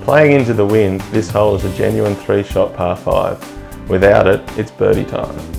Playing into the wind, this hole is a genuine 3-shot par 5. Without it, it's birdie time.